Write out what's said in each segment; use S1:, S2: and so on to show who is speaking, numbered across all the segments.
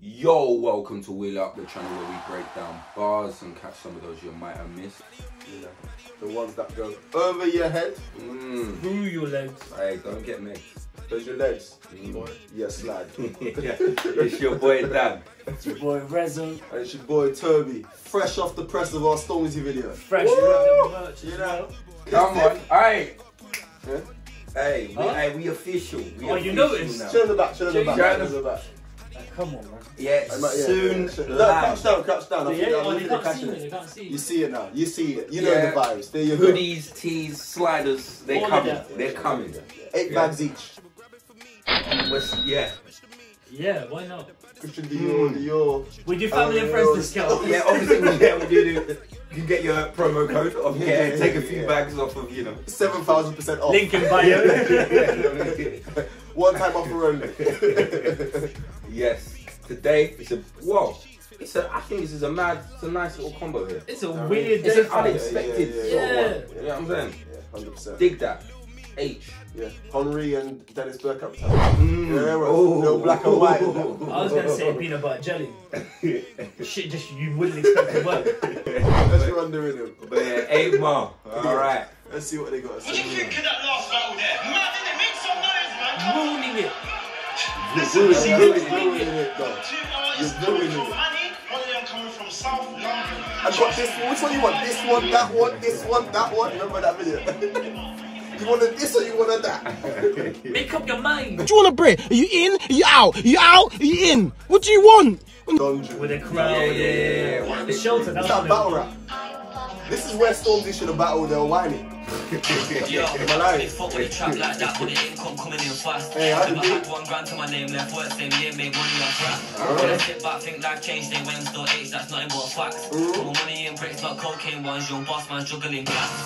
S1: Yo, welcome to Wheel Up, the channel where we break down bars and catch some of those you might have missed.
S2: You know, the ones that go over your head.
S3: Through your legs.
S1: Hey, don't get me.
S2: Those your legs. Yeah, slide.
S1: It's your boy Dan.
S3: It's your boy Rezo.
S2: And it's your boy Toby. Fresh off the press of our Stormzy video.
S3: Fresh with the merch,
S2: You know.
S1: Come on, alright.
S2: Yeah?
S1: Hey, we official. We
S3: Oh, you
S1: official
S3: noticed?
S1: now.
S2: Show the back, show the back.
S1: Show
S2: Show the back.
S3: Come on, man.
S1: Yeah, soon.
S2: No,
S1: live.
S2: crouch down. I think I'm
S3: They
S2: really
S3: can't see
S2: catching
S3: it.
S2: it.
S3: They can't see
S2: You
S3: it.
S2: see it now. You see it. You know
S1: Yeah.
S2: the vibes. There you go.
S1: Hoodies, tees, sliders, they're
S3: All of
S1: coming.
S3: that.
S1: They're coming.
S2: 8 bags each.
S1: Yeah.
S3: Yeah, why not?
S2: Christian Dior.
S3: With your family and friends discount.
S1: Yeah, obviously we do. You get your promo code of take a few bags off of,
S2: 7,000% off.
S3: Link in bio.
S2: One time offer only.
S1: Yes. Today I think this is a nice little combo here.
S3: It's a weird
S1: It's
S3: day.
S1: an unexpected
S3: Yeah.
S1: sort of one. You know what I'm saying?
S2: Yeah, 100%.
S1: Dig that. H.
S2: Yeah, Henry and Dennis Bergkamp. Yeah,
S1: Oh.
S2: no black and white.
S3: I was gonna say peanut butter jelly. Shit, just you wouldn't expect to work.
S2: Let's run the rhythm.
S1: But yeah, 8 more. Alright.
S2: Let's see what they got to
S4: What do you
S2: say.
S4: think of that last battle there? Mad, innit? Make some noise, man. Come on.
S3: Ruining it.
S4: Listen,
S2: You're
S4: see,
S2: ruining it, though.
S4: two artists
S2: You're
S4: coming
S2: ruining
S4: from
S2: it.
S4: Honey, one of them coming from South London.
S2: I got this. Which one you want? This one, that one, this one, that one. Remember that video? You wanted this or you wanted that?
S3: Make up your mind.
S5: What do you want to bring? Are you in? Are you out? Are you out? Are you in? What do you want?
S3: With a crowd.
S1: Yeah.
S3: The shelter.
S2: It's that battle rap. This is where Stormzy should have battled their whining.
S6: Yo,
S2: Am I lying?
S6: fuck with a trap like that, but the income coming in fast.
S2: Hey, how
S6: Never
S2: did you-
S6: had 1 grand to my name, left work same year, made money off rap. When I sit back, think life changed, they went still H, that's nothing but facts. Put my money in bricks, not cocaine ones, young boss man juggling class.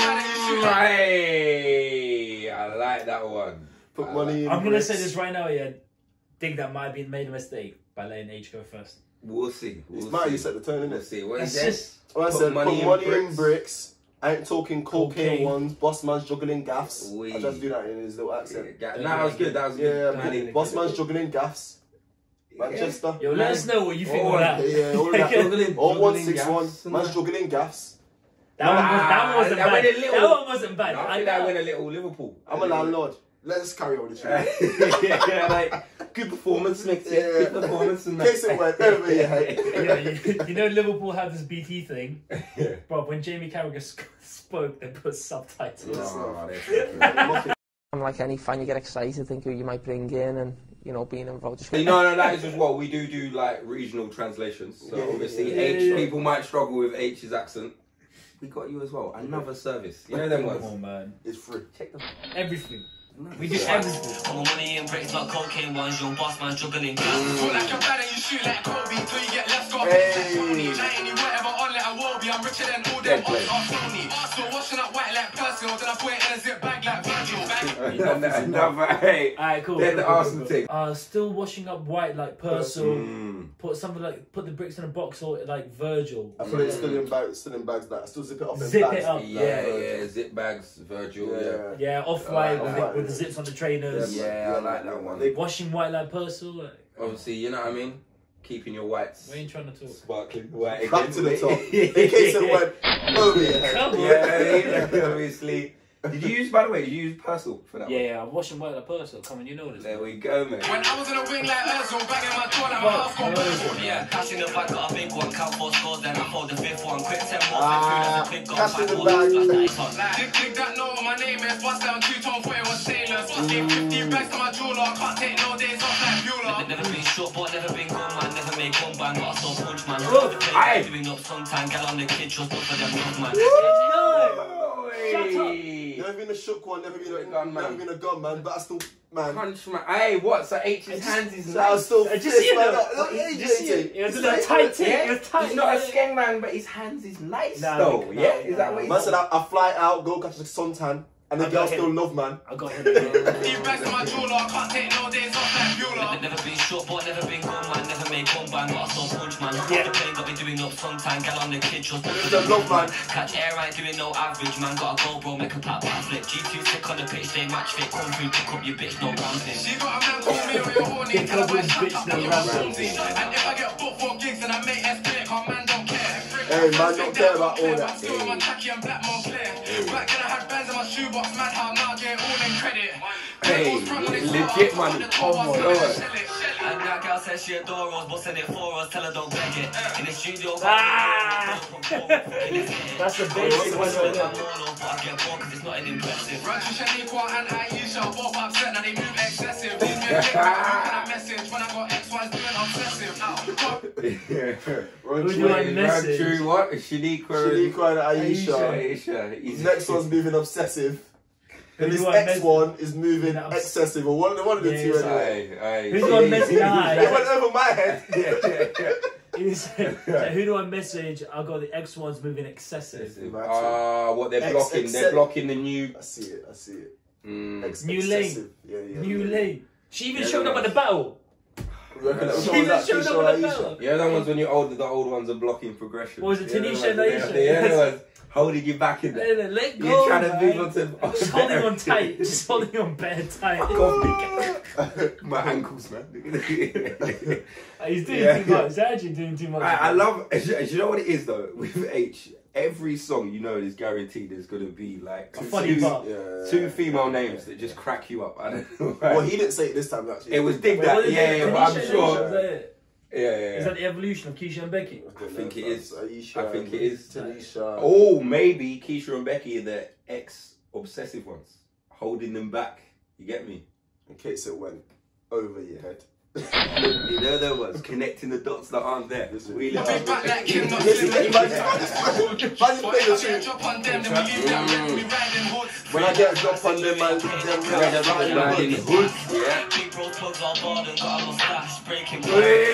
S1: Hey, I like that one.
S2: Put money in.
S3: I'm gonna
S2: bricks.
S3: say this right now, yeah. Think that might have been made a mistake by letting H go first.
S1: We'll see.
S2: It's Mario, you set the tone,
S1: We'll
S2: innit?
S1: see. What he
S3: That's
S1: said?
S3: just
S2: Well, I
S1: Put
S2: said,
S1: money
S2: put
S1: in
S2: money in
S1: bricks.
S2: bricks. I ain't talking cocaine
S3: Cocaine.
S2: ones. Boss man's juggling gaffs.
S1: Oui.
S2: I just do that in his little accent.
S1: Yeah, no, that was good. That was good.
S2: Yeah, boss man's juggling gaffs. Manchester.
S3: Yo, let us know what you think of that.
S2: Yeah, all of that.
S1: Juggling-
S2: All
S1: juggling
S2: 161.
S1: gaffs.
S2: Man's juggling gaffs.
S3: That one wasn't
S1: that
S3: bad.
S1: went a little-
S3: That one wasn't bad.
S1: I think that went a little Liverpool.
S2: I'm a landlord. Let's carry on with the
S1: Yeah, like good performance, mate.
S2: Yeah.
S1: Good performance, and
S2: Case it went over your head.
S3: Yeah, you know Liverpool have this BT thing, bro. When Jamie Carragher spoke, they put subtitles.
S7: Like any fan, you get excited, think who you might bring in, and being involved. Just
S1: No, that is just what we do like regional translations. So
S2: Yeah,
S1: obviously,
S2: yeah,
S1: H
S3: yeah.
S1: people might struggle with H's accent. We got you as well. Another service. You know them
S3: Come
S1: ones.
S3: on, man.
S2: It's free.
S1: Check them.
S3: Everything. We do everything.
S6: Put my money in bricks, not cocaine ones, young boss man juggling class.
S4: Feel like you're bad and you shoot like Kobe till you get left off.
S2: Hey.
S4: Whatever on like I will be, I'm richer than all
S1: Dead
S4: them
S1: play.
S4: off Sony. Arsenal washing up white like Persil, then I put it in a zip bag like Virgil.
S1: Another, hey.
S3: Alright, cool.
S1: They're the
S3: cool,
S1: Arsenal
S3: cool.
S1: thing.
S3: Still washing up white like Purcell. Put something like put the bricks in a box or like Virgil.
S2: I put it still in bags. That I still zip it up in
S3: Zip
S2: bags.
S3: it up.
S1: Yeah, zip bags, Virgil. Yeah.
S3: Yeah, off white
S2: Off-white.
S3: with the zips on the trainers.
S1: Yeah, I like that one.
S2: They-
S3: Washing white like Purcell. Like,
S1: Obviously, you know what I mean. Keeping your whites
S3: we ain't trying to talk.
S1: sparkling white.
S2: Back to the top. In case it went over your head.
S3: Come on.
S1: Yeah, obviously. Did you use Purcell for that one?
S3: Yeah, I'm washing white like Purcell. Come on, you know this.
S1: There we go, man.
S4: When I was in a wing like Özil, banging my door like my house got burst.
S6: Yeah, cash in the bag, got a big one, count 4 scores, then I fold the 5th one, quick 10 more,
S2: cash in the bag.
S4: Dig that note on my name, it's bust down 2-tone, thought it was sailors. Bust gave 50 bags to my jeweler, can't take no days off like Bueller.
S6: Never been short, but never been good, man. Never made gun bang, got a soul punch, man.
S1: Aye.
S6: Doing up sometime, get on the kid, just look for them young, man.
S2: Never been a shook one, never been a
S1: Gunman.
S2: never been a gunman, but I still, man.
S1: Punch man. Hey, what? So H's hands is
S2: I was
S1: nice.
S2: still
S3: Did you see it
S2: man.
S3: though?
S2: Look,
S3: Did you see it? It was a little tight tick. It was tight.
S1: He's not a skeng man, but his hands is nice
S3: Nah,
S1: though.
S3: no,
S1: Yeah, is that what
S2: Man
S1: he's
S2: said I fly out, go catch the suntan, and the
S3: I
S2: girl
S3: got
S2: still
S3: him.
S2: love man.
S3: I got him.
S4: 50 bags to my jeweler, can't take no days off like Bueller.
S6: Never been short, but never been good, man. Never made they combine, but I still punch, man.
S3: Yeah.
S6: The plane got me doing up sometime, gal on the kid, just
S2: The long man.
S6: catch air, I ain't doing no average, man. Got a GoPro, make a pat backflip. G2 sick on the pitch, they match fit. Come through, pick up your bitch, no ramping.
S4: She got a man call me or you're horny. Tell her I shut up when you're Ramsey. And if I get booked for gigs, then I make S split. Our man don't care.
S2: Hey, man don't care about all that.
S4: Still my tacky and black Montclair. Back then I had bands in my shoebox, mad how now get all in credit.
S1: Hey, legit money.
S4: Oh my God.
S6: And that girl says she adore us, busting it for us, tell her don't beg it. In the studio,
S3: That's the basic one right there.
S6: I get bored cause it's not an impressive.
S4: Rancho Shaniqua and Aisha both upset, now they move excessive. These men get that message when I got X-Y's doing obsessive.
S3: Who do I message?
S1: True, what? Shaniqua
S2: Shaniqua and Aisha.
S1: Aisha.
S2: Next one's moving obsessive.
S3: Who
S2: And this
S3: do I
S2: X
S3: message?
S2: one is moving
S3: Yeah,
S2: excessive. Or one of the
S3: Yeah,
S2: two
S3: it's
S2: anyway.
S3: Who do I message?
S2: It went over my head.
S3: He said, who do I message? I got the X ones moving excessive.
S1: What they're blocking? They're blocking the new.
S2: I see it.
S3: New
S2: Excessive.
S3: lane.
S2: Yeah.
S3: New lane. She even
S1: Yeah,
S3: showed up at the battle.
S2: You reckon that was
S3: She even
S2: that
S3: showed
S2: Keisha
S3: up
S2: or
S3: at the
S2: Aisha?
S3: battle.
S1: Yeah, that one's when you're older. The old ones are blocking progression.
S3: What was it, Tanisha and
S1: the
S3: Aisha?
S1: other ones holding you back in there.
S3: Let go.
S1: You're trying to
S3: man.
S1: move on to.
S3: Just holding on tight. Just holding on bare tight.
S1: My ankles, man.
S3: He's doing
S1: Yeah.
S3: too much. He's actually doing too much.
S1: I love. You know what it is though with H. Every song, you know, is guaranteed there's gonna be like
S3: A funny part.
S1: two female names that just crack you up. I don't know why.
S2: Well, he didn't say it this time actually.
S1: It was Dig
S3: Wait,
S1: That,
S3: what is
S1: yeah,
S3: it?
S1: but
S3: Tanisha
S1: I'm
S3: and
S1: sure.
S3: Aisha, is that it?
S1: Yeah.
S3: Is that the evolution of Keisha and Becky?
S1: I think it is.
S2: Aisha,
S1: I think it is.
S2: Tanisha.
S1: Oh, maybe Keisha and Becky are the ex-obsessive ones, holding them back. You get me?
S2: In case it went over your head.
S1: You know there was connecting the dots that aren't there. Really
S4: I'll be back like Kim, not
S2: Listen,
S4: Slim.
S2: imagine play the tune.
S4: Drop on them, then we leave them, we riding hoods.
S2: When I get a drop on them, I leave them
S1: Riding hoods, yeah.
S6: Big bro plugs on board and got a mustache, breaking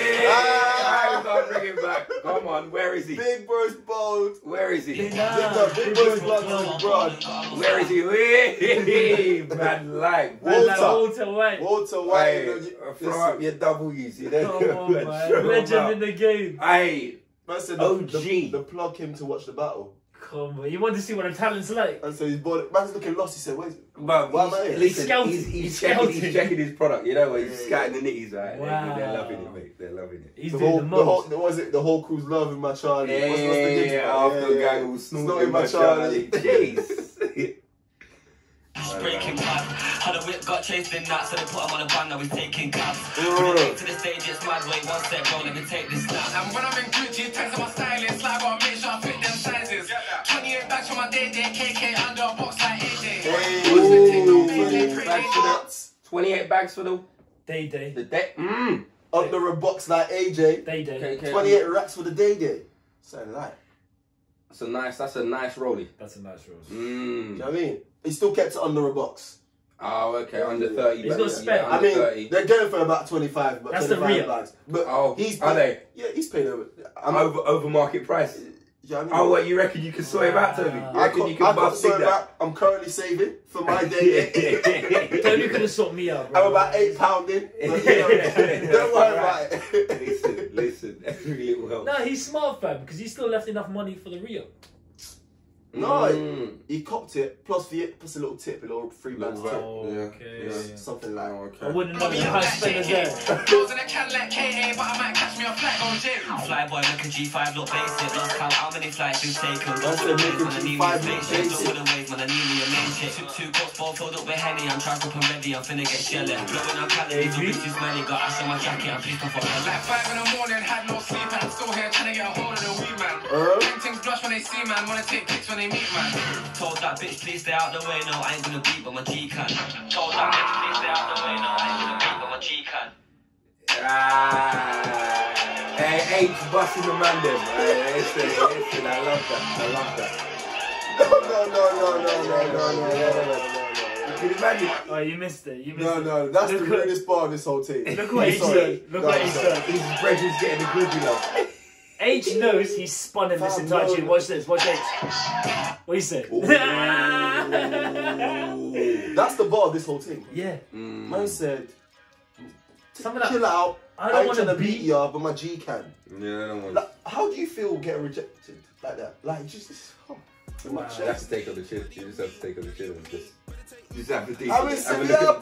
S1: I can't bring him back. Come on, where is he?
S2: Big Bro's bold.
S1: Where is he?
S2: Big Bro's blood on broad.
S1: Where is he? Hey, man, like
S3: Walter White.
S2: Walter White.
S1: Hey, throw up your W's, you know?
S3: Come on, man. Legend in the game.
S1: Hey,
S2: Man said
S1: OG.
S2: the plug him to watch the battle.
S3: Come on. You want to see what a talent's like?
S2: And so he's bored. Man's looking lost. He said, "Where's
S1: but
S2: why am I here?"
S1: listen,
S3: Scouting.
S1: he's
S3: He's
S1: checking his product, you know, where he's
S2: Yeah,
S1: scouting the nitties, right?
S3: Wow.
S1: They're loving it, mate. They're loving it.
S3: He's
S2: the
S3: doing
S2: whole,
S3: the
S2: the whole,
S3: most.
S2: what was it? The whole crew's loving my Charlie. What's the gig about?
S1: After the gang was
S2: Snorting
S1: snorting
S2: my
S1: my
S2: Charlie.
S1: Charlie. Jeez.
S6: Breaking bad. Had a whip, got chased in that, so they put him on a ban, now he's taking cabs. When they take to the stage, it's mad, wait one step, bro, let me take this snap.
S4: And when I'm in Gucci, text my stylist, like I gotta make sure I fit them sizes. 28 bags for my day, KK under a box like AJ.
S2: Hey,
S1: 28 bags for the
S3: Day.
S1: deck.
S2: under a box like AJ.
S3: Day.
S2: 28 racks for the day. Sound like.
S1: That's a nice rollie.
S3: That's a nice rose.
S2: Do you know what I mean? He still kept it under a box.
S1: Oh, okay, under 30.
S3: He's
S1: bags.
S3: got spare.
S1: Yeah,
S2: I
S1: under
S2: mean,
S1: 30.
S2: they're going for about 25, but
S3: That's the
S2: 25
S3: real.
S2: bags. But
S1: Oh,
S2: he's
S1: are
S2: paid,
S1: they?
S2: Yeah, he's paid over.
S1: Over market price.
S2: Yeah, I mean,
S1: Oh, what, you reckon you can sort him out, Toby? You
S2: I
S1: reckon
S2: can't,
S1: you
S2: I
S1: can
S2: can't
S1: bust
S2: sort
S1: that?
S2: that. I'm currently saving for my day.
S3: Tony could have sorted me out, bro.
S2: I'm about £8 in. But, you know, don't worry about it.
S1: Listen, every little help.
S3: No, he's smart, fam, because he still left enough money for the Rio.
S2: No, he copped it, plus a little tip, a little free band tip.
S3: Okay.
S2: Something like
S3: I wouldn't know how to spend his there.
S4: Goes in a can like KA, but I might catch me a flight on jail.
S6: Flyboy, make a G5 look basic. Lost count how many flights you've taken.
S2: That's
S6: Don't
S2: the
S6: put the ways, man, I need me a
S2: G5
S6: plate
S2: look
S6: shake. Don't
S2: basic.
S6: put the ways, man, I need me a main shit. Two cups, both filled up with Henny. I'm trapped up and ready, I'm finna get shelly. Blowing out calories, the wrist is smelly. Got ash on my jacket, I'm pissed off on my
S4: Like 5 in the morning, had no sleep, and I'm still here trying to get a hold of the weed, man. Them things blush when they see, man. Wanna take pics when they meet, man.
S6: Told that bitch, please stay out the way, no, I ain't gonna beat, but my G can. Told that bitch, please stay out the way, no, I ain't gonna beat, but my G can.
S1: Hey, H busting the man then. Listen, I love that.
S2: No.
S1: You can imagine.
S3: Oh, you missed it. You missed it.
S2: No, that's the
S3: Look what-
S2: weirdest part of this whole team.
S3: Look what he
S2: Sorry.
S3: said. Look what he said.
S1: His brethren's getting the good, you know.
S3: H knows he's spun in this
S2: Fam,
S3: entire
S2: no.
S3: tune. Watch this. Watch H. What he said?
S2: That's the bar of this whole team.
S3: Yeah.
S2: Man said,
S3: Some of that.
S2: chill out,
S3: I
S2: I
S3: don't
S2: ain't
S3: want to
S2: trying to beat
S3: beat.
S2: ya, but my G can.
S1: Yeah, I don't want.
S2: Like, how do you feel getting rejected like that? Like, just. Oh, too
S3: Wow.
S2: much.
S1: You have to take on the chin. You just have to take on the chin and just. You just have to do.
S2: I'm in
S1: have a
S2: Sevilla,
S1: look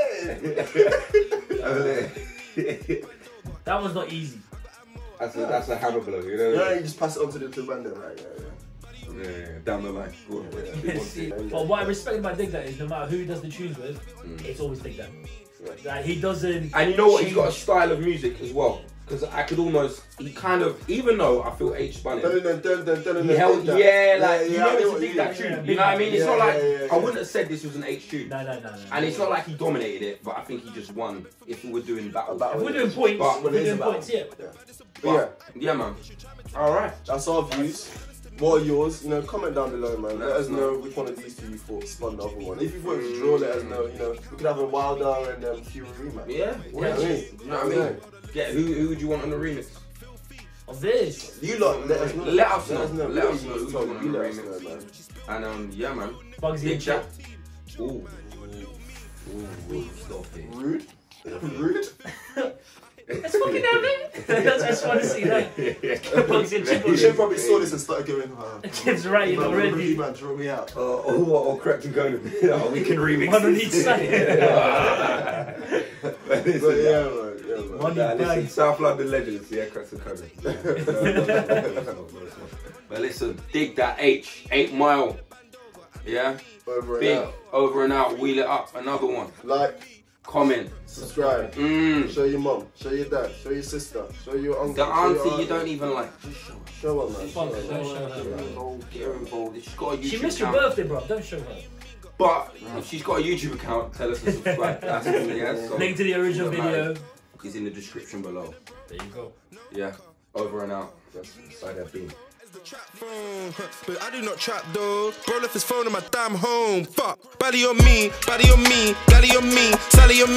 S1: at Becky.
S3: That was not easy.
S1: That's a hammer blow, you know.
S2: Yeah, you just pass it on to the man then, right?
S1: Yeah, down the line. Go on, boys. Big one,
S3: See,
S1: big.
S3: but what I respect about Dig That is no matter who he does the tunes with, it's always Dig That. Like he doesn't.
S1: And you know what? He's got a style of music as well. Because I could almost, he kind of, even though I feel H spun it, he held, yeah, like, you know, it's a Dig That tune. You know what I mean? It's not like, I wouldn't have said this was an H tune.
S3: No.
S1: And it's not like he dominated it, but I think he just won if we were doing battle.
S3: If we're doing points,
S1: But-
S3: we're doing points, yeah.
S1: But, yeah, man. Alright.
S2: That's our views. What are yours? You know, comment down below, man. Let us know which one of these two you thought spun the other one. If you thought it was a draw, let us know. You know, we could have a Wilder and Fury rematch.
S1: Yeah.
S2: You know what I mean?
S1: You know what I mean? Get, who would you want on the remix?
S3: Of this.
S2: You lot, let us know.
S1: Let us know.
S2: Let
S1: Let
S2: us
S1: us know
S2: know.
S1: who you want on the
S2: Let us
S1: remix.
S2: know, man.
S1: And yeah, man.
S3: Bugsy
S1: Big
S3: and
S1: chat.
S3: Chip.
S1: Ooh. Ooh, stop it.
S2: Rude. Rude.
S3: Let's fucking have it. I just want to see that. Bugsy and Chip.
S2: You should probably saw this and started going,
S3: Chip's right
S2: man,
S3: already.
S2: man, draw me out.
S1: Or correct and go. We can remix
S3: One on
S1: this.
S3: each side.
S2: But yeah, man. Yeah, man.
S3: Money
S1: Listen,
S3: bag.
S1: South London legends, yeah, cracks and Conan. But listen, Dig That 8 Mile. Yeah?
S2: Over and
S1: Big,
S2: out.
S1: over and out, wheel it up, another one.
S2: Like,
S1: Comment.
S2: subscribe. Show your mum, show your dad, show your sister, show your uncle.
S1: The
S2: show your
S1: auntie you don't even like. Just show her.
S2: Show her, man.
S3: Fuck
S2: Show
S3: it,
S2: her.
S3: don't show her.
S1: Get her involved, get her involved. If she's got a YouTube
S3: She missed your
S1: account,
S3: birthday, bro. Don't show her.
S1: but if she's got a YouTube account, tell us to subscribe. That's cool, yeah? So,
S3: Link to the original
S1: doesn't matter.
S3: video.
S1: Is in the description below.
S3: There you go.
S1: Yeah, over and out. That's side that beam.
S5: Phone, but I do not trap though. Bro left his phone in my damn home. Fuck, body on me, daddy on me, Sally on me.